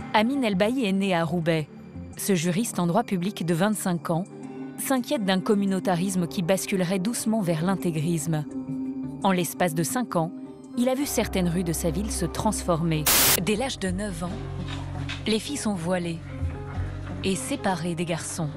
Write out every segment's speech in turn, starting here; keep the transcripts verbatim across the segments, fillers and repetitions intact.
Amine El-Bailly est né à Roubaix. Ce juriste en droit public de vingt-cinq ans s'inquiète d'un communautarisme qui basculerait doucement vers l'intégrisme. En l'espace de cinq ans, il a vu certaines rues de sa ville se transformer. Dès l'âge de neuf ans, les filles sont voilées et séparées des garçons.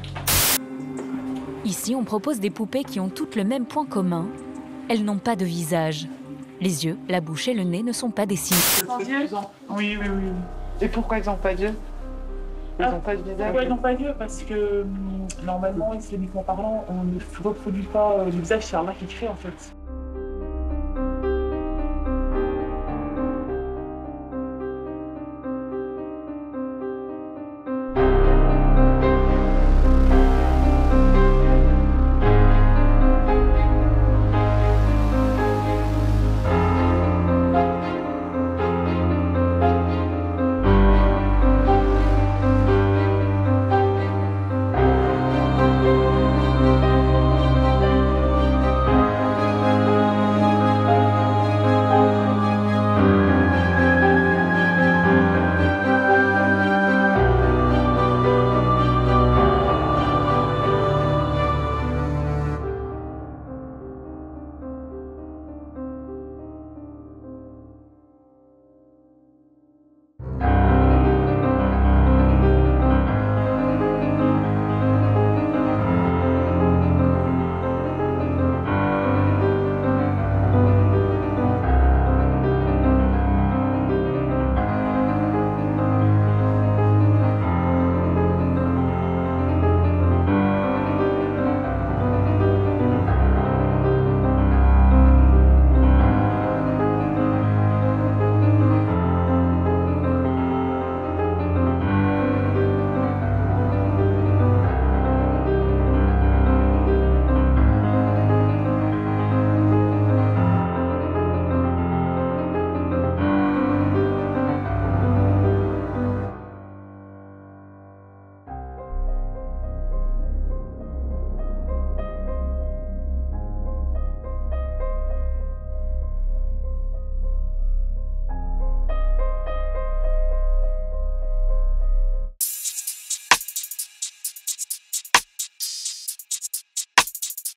Ici, on propose des poupées qui ont toutes le même point commun. Elles n'ont pas de visage. Les yeux, la bouche et le nez ne sont pas dessinés. Oui, oui, oui. Et pourquoi ils n'ont pas d'yeux? Ils n'ont Ah, pas de visage? pourquoi ils n'ont pas d'yeux? Parce que hum, normalement, islamiquement parlant, on ne reproduit pas euh, le visage, c'est Allah qui crée en fait.